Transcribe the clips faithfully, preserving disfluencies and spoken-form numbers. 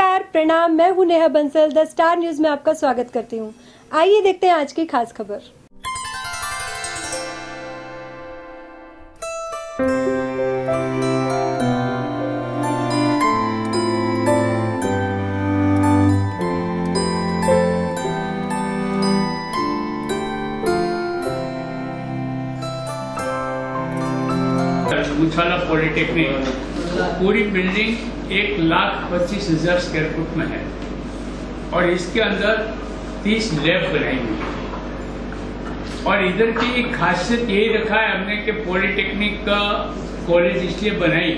नमस्कार, प्रणाम। मैं हूं Neha Bansal. The Star News में आपका स्वागत करती हूं। आइए देखते हैं आज की खास खबर। मुछाला पॉलिटेक्निक पूरी बिल्डिंग एक लाख पच्चीस हजार स्क्वायर फुट में है और इसके अंदर तीस लैब बनाई हुई है। और इधर की एक खासियत यही रखा है हमने कि पॉलिटेक्निक का कॉलेज इसलिए बनाई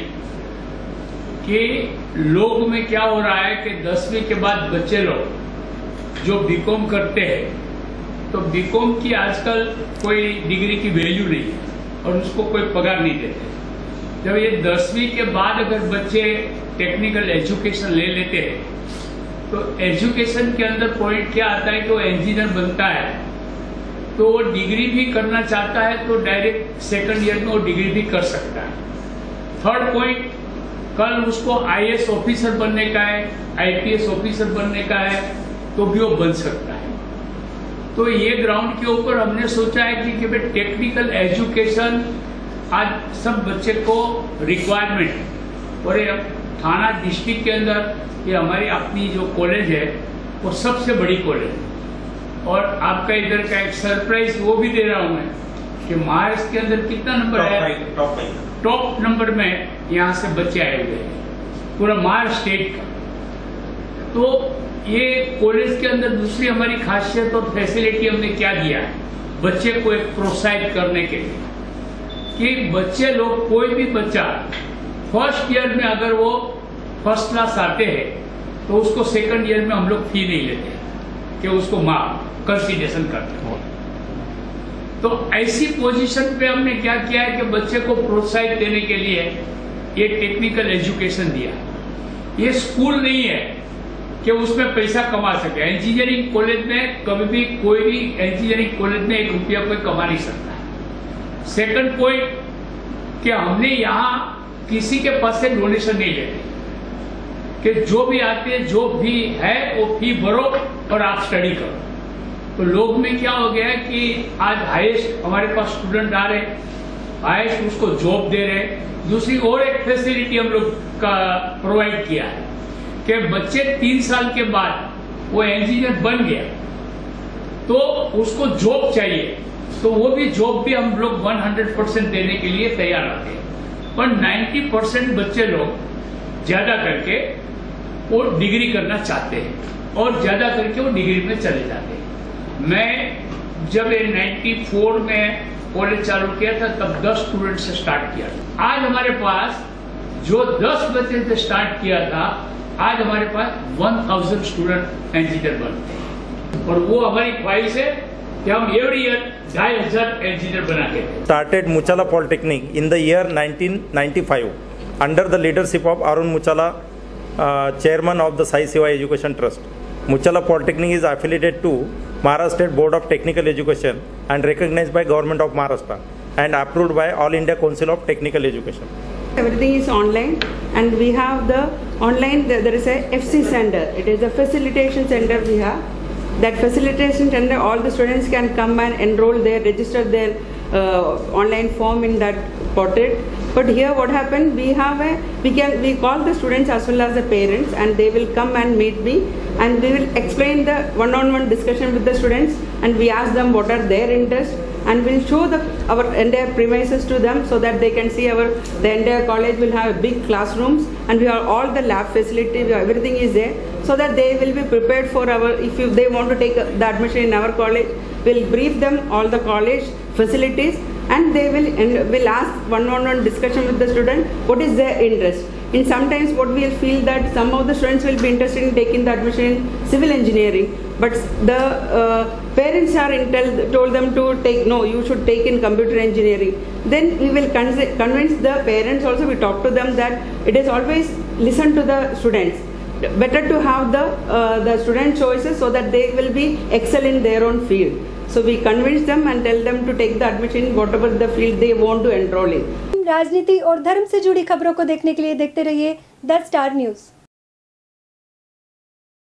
कि लोग में क्या हो रहा है कि दसवीं के बाद बच्चे लोग जो बीकॉम करते हैं तो बीकॉम की आजकल कोई डिग्री की वैल्यू नहीं है और उसको कोई पगार नहीं देते। जब ये दसवीं के बाद अगर बच्चे टेक्निकल एजुकेशन ले लेते हैं तो एजुकेशन के अंदर पॉइंट क्या आता है कि वो इंजीनियर बनता है तो वो डिग्री भी करना चाहता है तो डायरेक्ट सेकंड ईयर में वो डिग्री भी कर सकता है। थर्ड पॉइंट, कल उसको आईएएस ऑफिसर बनने का है, आईपीएस ऑफिसर बनने का है तो भी वो बन सकता है। तो ये ग्राउंड के ऊपर हमने सोचा है कि, कि भाई टेक्निकल एजुकेशन आज सब बच्चे को रिक्वायरमेंट और ये थाना डिस्ट्रिक्ट के अंदर ये हमारी अपनी जो कॉलेज है वो सबसे बड़ी कॉलेज है। और आपका इधर का एक सरप्राइज वो भी दे रहा हूं मैं कि महाराष्ट्र के अंदर कितना नंबर है, टॉप नंबर में यहाँ से बच्चे आए हुए हैं पूरा महाराष्ट्र स्टेट का। तो ये कॉलेज के अंदर दूसरी हमारी खासियत और फैसिलिटी हमने क्या दिया है बच्चे को एक प्रोत्साहित करने के लिए कि बच्चे लोग कोई भी बच्चा फर्स्ट ईयर में अगर वो फर्स्ट क्लास आते हैं तो उसको सेकंड ईयर में हम लोग फी नहीं लेते कि उसको मार्क कंसिडरेशन करते हैं। तो ऐसी पोजीशन पे हमने क्या किया है कि बच्चे को प्रोत्साहित देने के लिए ये टेक्निकल एजुकेशन दिया। ये स्कूल नहीं है कि उसमें पैसा कमा सके। इंजीनियरिंग कॉलेज में कभी भी कोई भी इंजीनियरिंग कॉलेज में एक रुपया कोई कमा नहीं सकता। सेकंड पॉइंट कि हमने यहाँ किसी के पास से डोनेशन नहीं लेते कि जो भी आते जो भी है वो फी भरो और आप स्टडी करो। तो लोग में क्या हो गया है कि आज हाईएस्ट हमारे पास स्टूडेंट आ रहे, हाईएस्ट उसको जॉब दे रहे। दूसरी और एक फैसिलिटी हम लोग का प्रोवाइड किया है कि बच्चे तीन साल के बाद वो इंजीनियर बन गया तो उसको जॉब चाहिए तो वो भी जॉब भी हम लोग सौ परसेंट देने के लिए तैयार रहते हैं। पर नब्बे परसेंट बच्चे लोग ज्यादा करके वो डिग्री करना चाहते हैं और ज्यादा करके वो डिग्री में चले जाते हैं। मैं जब चौरानवे में कॉलेज चालू किया था तब दस स्टूडेंट से स्टार्ट किया था। आज हमारे पास जो दस बच्चे से स्टार्ट किया था आज हमारे पास हज़ार स्टूडेंट इंजीनियर बनते हैं और वो हमारी ख्वाहिश है कि हम एवरी ईयर ढाई हजार इंजीनियर बना के। Started Muchala Polytechnic in the year nineteen ninety-five under the leadership of Arun Muchala, uh, chairman of the Sai Seva Education Trust. Muchala Polytechnic is affiliated to Maharashtra State Board of Technical Education and recognized by Government of Maharashtra and approved by All India Council of Technical Education. Everything is online and we have the online, there is a F C center. It is a facilitation center we have. That facilitation center, all the students can come and enroll there, register their uh, online form in that portal. But here what happened, we have a, we can, we call the students as well as the parents and they will come and meet me and we will explain the one-on-one discussion with the students and we ask them what are their interests and we'll show the, our entire premises to them so that they can see our, the entire college will have big classrooms and we have all the lab facility, everything is there so that they will be prepared for our, if you, they want to take the admission in our college, we'll brief them all the college facilities and they will and will ask one-on-one discussion with the student what is their interest. In sometimes what we feel that some of the students will be interested in taking the admission in civil engineering, but the uh, parents are intel, told them to take, no, you should take in computer engineering. Then we will convince the parents also, we talk to them that it is always listen to the students. Better to have the, uh, the student choices so that they will be excel in their own field. So we convince them and tell them to take the admission in whatever the field they want to enroll in. राजनीति और धर्म से जुड़ी खबरों को देखने के लिए देखते रहिए द स्टार न्यूज।